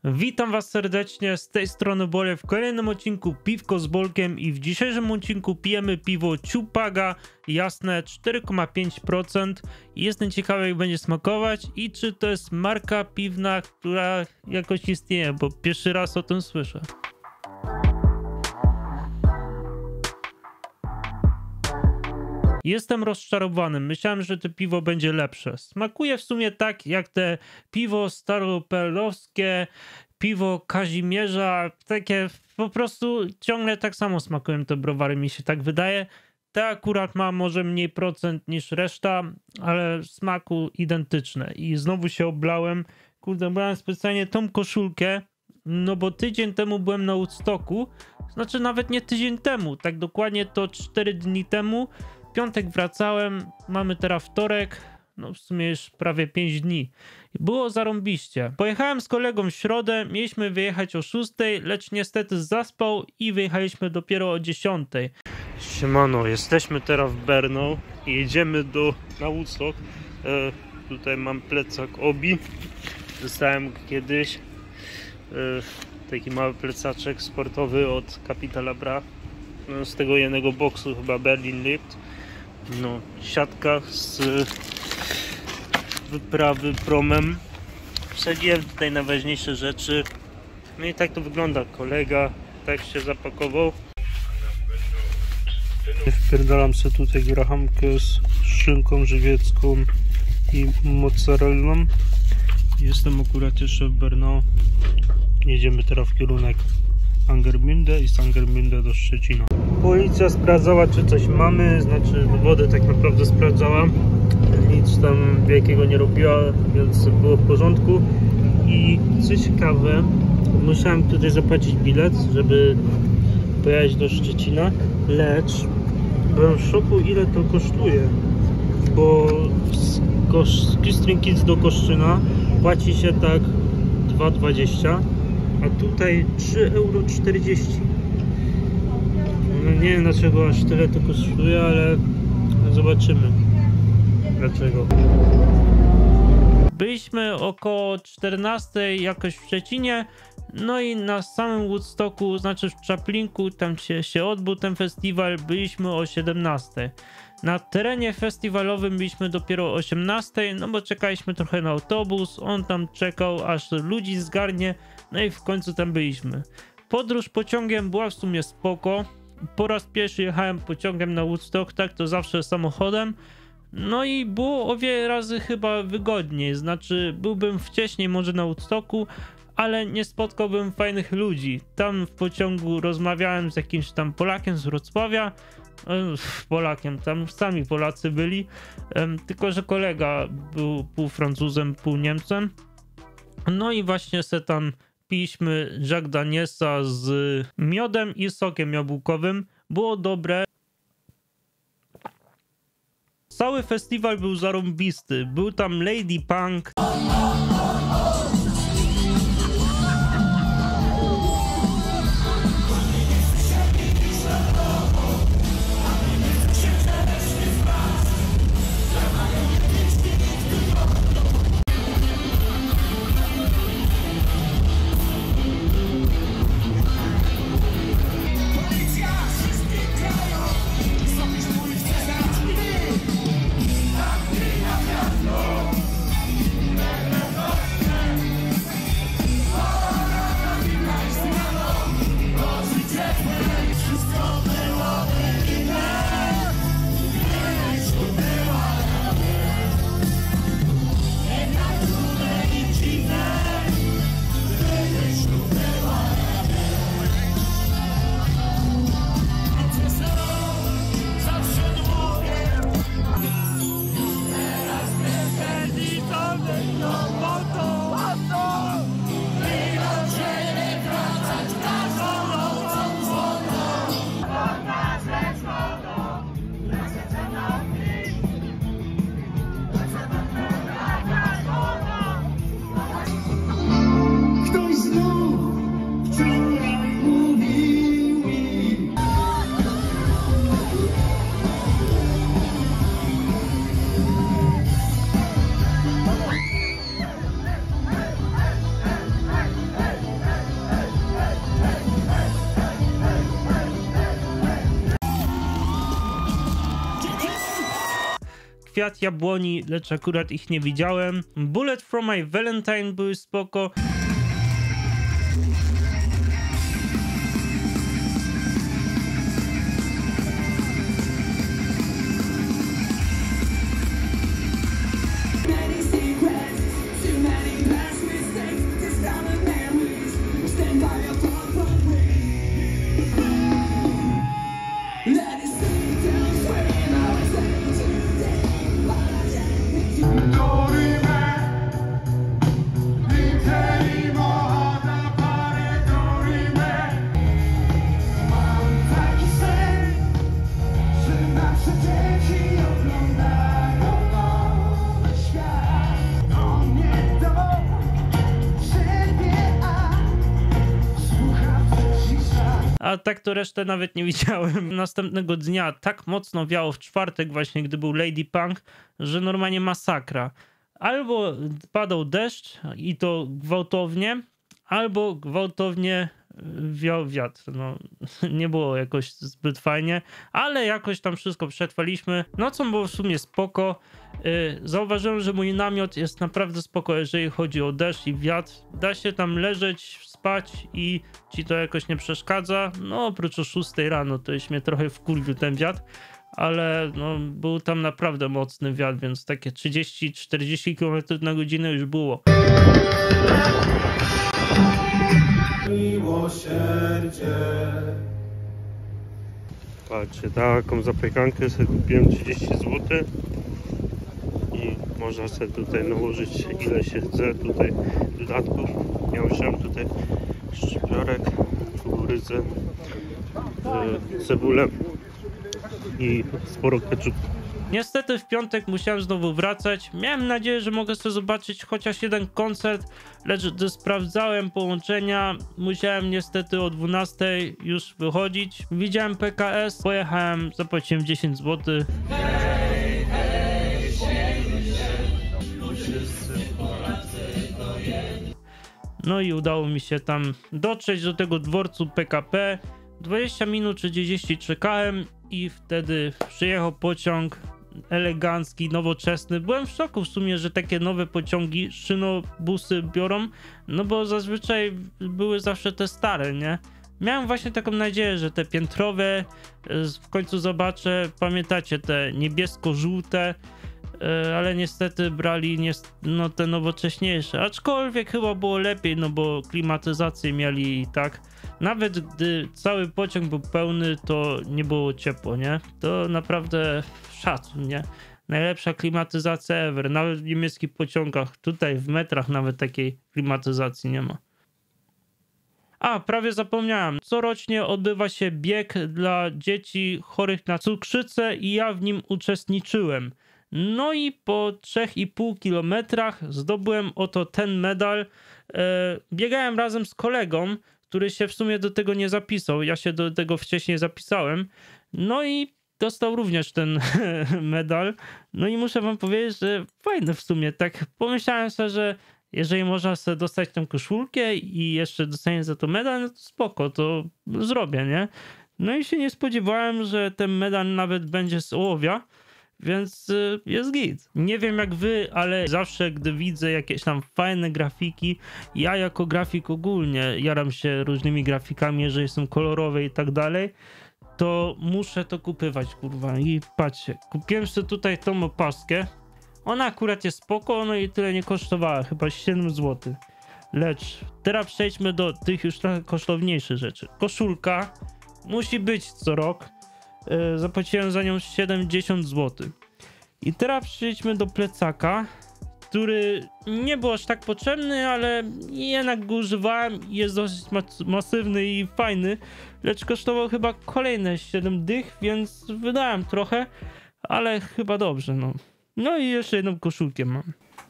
Witam was serdecznie, z tej strony Bolek w kolejnym odcinku Piwko z Bolkiem i w dzisiejszym odcinku pijemy piwo Ciupaga jasne 4,5%. Jestem ciekawy, jak będzie smakować i czy to jest marka piwna, która jakoś istnieje, bo pierwszy raz o tym słyszę. Jestem rozczarowany, myślałem, że to piwo będzie lepsze. Smakuje w sumie tak jak te piwo staropelowskie, piwo Kazimierza, takie po prostu ciągle tak samo smakują te browary, mi się tak wydaje. Te akurat ma może mniej procent niż reszta, ale smaku identyczne. I znowu się oblałem, kurde, brałem specjalnie tą koszulkę, no bo tydzień temu byłem na Woodstocku, znaczy nawet nie tydzień temu, tak dokładnie to 4 dni temu. W piątek wracałem, mamy teraz wtorek, no w sumie już prawie 5 dni. Było zarąbiście. Pojechałem z kolegą w środę, mieliśmy wyjechać o 6, lecz niestety zaspał i wyjechaliśmy dopiero o 10. Siemano, jesteśmy teraz w Brno i jedziemy na Woodstock. Tutaj mam plecak Obi. Dostałem kiedyś taki mały plecaczek sportowy od Capitala Bra. No, z tego jednego boksu chyba Berlin Lift. No, siatka z wyprawy promem. Wsadziłem tutaj najważniejsze rzeczy. No i tak to wygląda. Kolega tak się zapakował. Wpierdalam sobie tutaj grachamkę z szynką żywiecką i mozzarellą. Jestem akurat jeszcze w Brno. Jedziemy teraz w kierunek Angermünde i z Angermünde do Szczecina. Policja sprawdzała, czy coś mamy, znaczy wody tak naprawdę sprawdzała. Nic tam wielkiego nie robiła, więc było w porządku. I co ciekawe, musiałem tutaj zapłacić bilet, żeby pojechać do Szczecina, lecz byłem w szoku, ile to kosztuje, bo z Kistrinkic do Koszczyna płaci się tak 2,20, a tutaj 3,40 €. No nie wiem, dlaczego aż tyle to kosztuje, ale zobaczymy dlaczego. Byliśmy około 14 jakoś w Szczecinie, no i na samym Woodstocku, znaczy w Czaplinku, tam się odbył ten festiwal, byliśmy o 17. Na terenie festiwalowym byliśmy dopiero o 18, no bo czekaliśmy trochę na autobus, on tam czekał aż ludzi zgarnie, no i w końcu tam byliśmy. Podróż pociągiem była w sumie spoko. Po raz pierwszy jechałem pociągiem na Woodstock, tak to zawsze samochodem. No i było o wiele razy chyba wygodniej, znaczy byłbym wcześniej może na Woodstocku, ale nie spotkałbym fajnych ludzi. Tam w pociągu rozmawiałem z jakimś tam Polakiem z Wrocławia, tam sami Polacy byli, tylko że kolega był pół Francuzem, pół Niemcem. No i właśnie se tam piliśmy Jack Danielsa z miodem i sokiem jabłkowym. Było dobre. Cały festiwal był zarąbisty. Był tam Lady Punk. Kwiat Jabłoni, lecz akurat ich nie widziałem. Bullet for My Valentine były spoko. A tak to resztę nawet nie widziałem. Następnego dnia tak mocno wiało w czwartek właśnie, gdy był Lady Punk, że normalnie masakra. Albo padał deszcz i to gwałtownie, albo gwałtownie wiał wiatr. No, nie było jakoś zbyt fajnie, ale jakoś tam wszystko przetrwaliśmy. Nocą było w sumie spoko. Zauważyłem, że mój namiot jest naprawdę spoko, jeżeli chodzi o deszcz i wiatr. Da się tam leżeć, spać i ci to jakoś nie przeszkadza. No oprócz o 6 rano, to już mnie trochę wkurwił ten wiatr, ale no, był tam naprawdę mocny wiatr, więc takie 30-40 km na godzinę już było. Miłosierdzie. Patrzcie, taką zapiekankę sobie kupiłem 30 zł i można sobie tutaj nałożyć ile się chce tutaj dodatków. Ja użyłem tutaj szczypiorek, kukurydzę, cebulę i sporo ketchupu. Niestety w piątek musiałem znowu wracać. Miałem nadzieję, że mogę sobie zobaczyć chociaż jeden koncert, lecz gdy sprawdzałem połączenia, musiałem niestety o 12 już wychodzić. Widziałem PKS, pojechałem, zapłaciłem 10 zł. Hej, hej, no i udało mi się tam dotrzeć do tego dworcu PKP. 20 minut czy 30 czekałem i wtedy przyjechał pociąg elegancki, nowoczesny. Byłem w szoku w sumie, że takie nowe pociągi, szynobusy biorą, no bo zazwyczaj były zawsze te stare, nie? Miałem właśnie taką nadzieję, że te piętrowe w końcu zobaczę. Pamiętacie te niebiesko-żółte, ale niestety brali no te nowocześniejsze, aczkolwiek chyba było lepiej, no bo klimatyzację mieli i tak. Nawet gdy cały pociąg był pełny, to nie było ciepło, nie? To naprawdę szacun, nie? Najlepsza klimatyzacja ever, nawet w niemieckich pociągach, tutaj w metrach nawet takiej klimatyzacji nie ma. A, prawie zapomniałem. Corocznie odbywa się bieg dla dzieci chorych na cukrzycę i ja w nim uczestniczyłem. No i po 3,5 kilometrach zdobyłem oto ten medal. Biegałem razem z kolegą, który się w sumie do tego nie zapisał. Ja się do tego wcześniej zapisałem. No i dostał również ten medal. No i muszę wam powiedzieć, że fajny w sumie. Tak pomyślałem sobie, że jeżeli można sobie dostać tę koszulkę i jeszcze dostanie za to medal, no to spoko, to zrobię, nie? No i się nie spodziewałem, że ten medal nawet będzie z ołowia, więc jest git. Nie wiem jak wy, ale zawsze gdy widzę jakieś tam fajne grafiki, ja jako grafik ogólnie jaram się różnymi grafikami, jeżeli są kolorowe i tak dalej, to muszę to kupywać, kurwa. I patrzcie, kupiłem sobie tutaj tą opaskę. Ona akurat jest spoko, no i tyle nie kosztowała, chyba 7 zł. Lecz teraz przejdźmy do tych już trochę kosztowniejszych rzeczy. Koszulka musi być co rok. Zapłaciłem za nią 70 zł. I teraz przejdźmy do plecaka, który nie był aż tak potrzebny, ale jednak go używałem i jest dosyć masywny i fajny. Lecz kosztował chyba kolejne 7 dych, więc wydałem trochę, ale chyba dobrze, no. No i jeszcze jedną koszulkę mam.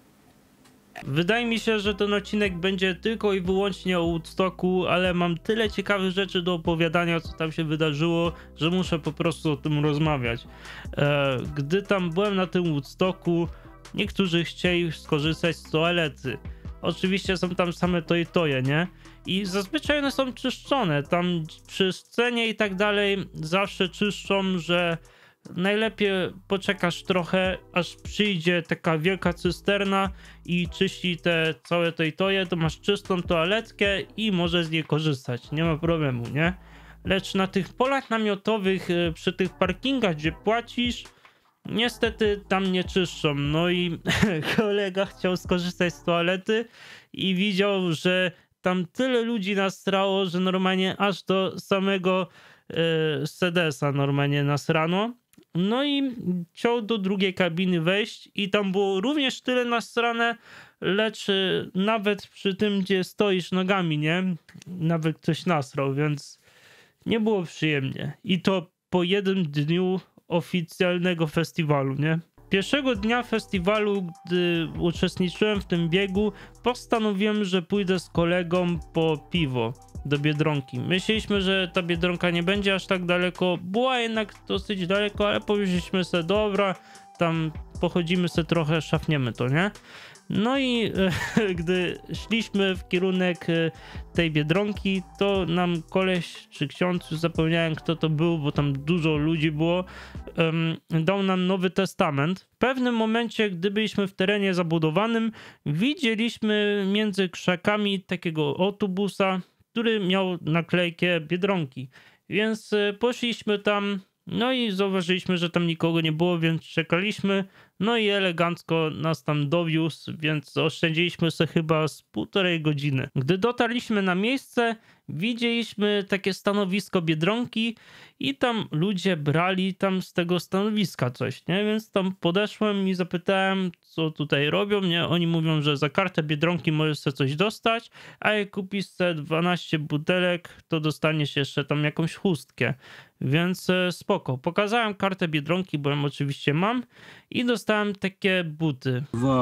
Wydaje mi się, że ten odcinek będzie tylko i wyłącznie o Woodstocku, ale mam tyle ciekawych rzeczy do opowiadania, co tam się wydarzyło, że muszę po prostu o tym rozmawiać. Gdy tam byłem na tym Woodstocku, niektórzy chcieli skorzystać z toalety. Oczywiście są tam same toje, nie? I zazwyczaj one są czyszczone. Tam przy scenie i tak dalej zawsze czyszczą, że najlepiej poczekasz trochę, aż przyjdzie taka wielka cysterna i czyści te całe toje, to masz czystą toaletkę i możesz z niej korzystać, nie ma problemu, nie? Lecz na tych polach namiotowych, przy tych parkingach, gdzie płacisz, niestety tam nie czyszczą. No i kolega chciał skorzystać z toalety i widział, że tam tyle ludzi nasrało, że normalnie aż do samego sedesa normalnie nasrano. No i chciał do drugiej kabiny wejść i tam było również tyle nasrane, lecz nawet przy tym, gdzie stoisz nogami, nie? Nawet ktoś nasrał, więc nie było przyjemnie. I to po jednym dniu oficjalnego festiwalu, nie? Pierwszego dnia festiwalu, gdy uczestniczyłem w tym biegu, postanowiłem, że pójdę z kolegą po piwo do Biedronki. Myśleliśmy, że ta Biedronka nie będzie aż tak daleko. Była jednak dosyć daleko, ale powiedzieliśmy sobie, dobra, tam pochodzimy sobie trochę, szafniemy to, nie? No i gdy szliśmy w kierunek tej Biedronki, to nam koleś czy ksiądz, już zapomniałem kto to był, bo tam dużo ludzi było, dał nam Nowy Testament. W pewnym momencie, gdy byliśmy w terenie zabudowanym, widzieliśmy między krzakami takiego autobusa, który miał naklejkę Biedronki. Więc poszliśmy tam, no i zauważyliśmy, że tam nikogo nie było, więc czekaliśmy. No i elegancko nas tam dowiózł, więc oszczędziliśmy sobie chyba z 1,5 godziny. Gdy dotarliśmy na miejsce, widzieliśmy takie stanowisko Biedronki i tam ludzie brali tam z tego stanowiska coś, nie? Więc tam podeszłem i zapytałem, co tutaj robią, nie? Oni mówią, że za kartę Biedronki możesz sobie coś dostać, a jak kupisz sobie 12 butelek, to dostaniesz jeszcze tam jakąś chustkę. Więc spoko. Pokazałem kartę Biedronki, bo ją oczywiście mam i dostałem takie buty.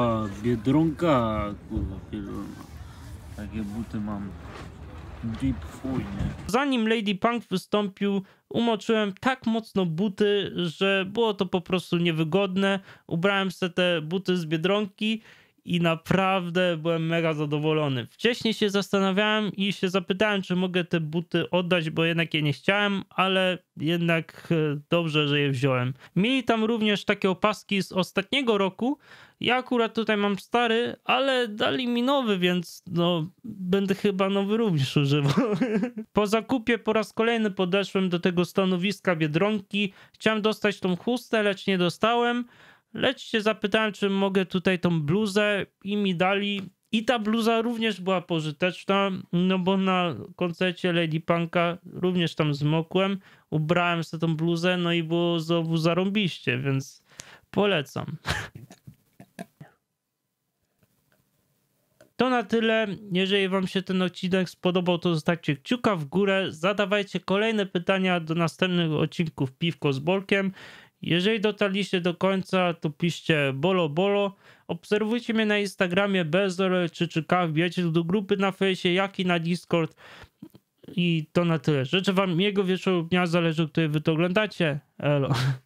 Biedronka, kurwa, pierdolona. Takie buty mam. Deep fuj, nie? Zanim Lady Punk wystąpił, umoczyłem tak mocno buty, że było to po prostu niewygodne. Ubrałem sobie te buty z Biedronki i naprawdę byłem mega zadowolony. Wcześniej się zastanawiałem i się zapytałem, czy mogę te buty oddać, bo jednak je nie chciałem, ale jednak dobrze, że je wziąłem. Mieli tam również takie opaski z ostatniego roku. Ja akurat tutaj mam stary, ale dali mi nowy, więc no będę chyba nowy również używał. Po zakupie po raz kolejny podeszłem do tego stanowiska Biedronki. Chciałem dostać tą chustę, lecz nie dostałem. Lecz się zapytałem, czy mogę tutaj tą bluzę i mi dali. I ta bluza również była pożyteczna, no bo na koncercie Lady Punka również tam zmokłem. Ubrałem sobie tą bluzę, no i było znowu zarąbiście, więc polecam. To na tyle. Jeżeli wam się ten odcinek spodobał, to zostawcie kciuka w górę. Zadawajcie kolejne pytania do następnych odcinków Piwko z Bolkiem. Jeżeli dotarliście do końca, to piszcie bolo bolo. Obserwujcie mnie na Instagramie bezor3 wbijajcie do grupy na fejsie, jak i na Discord. I to na tyle. Życzę wam miłego wieczoru, dnia, zależy, który wy to oglądacie. Elo.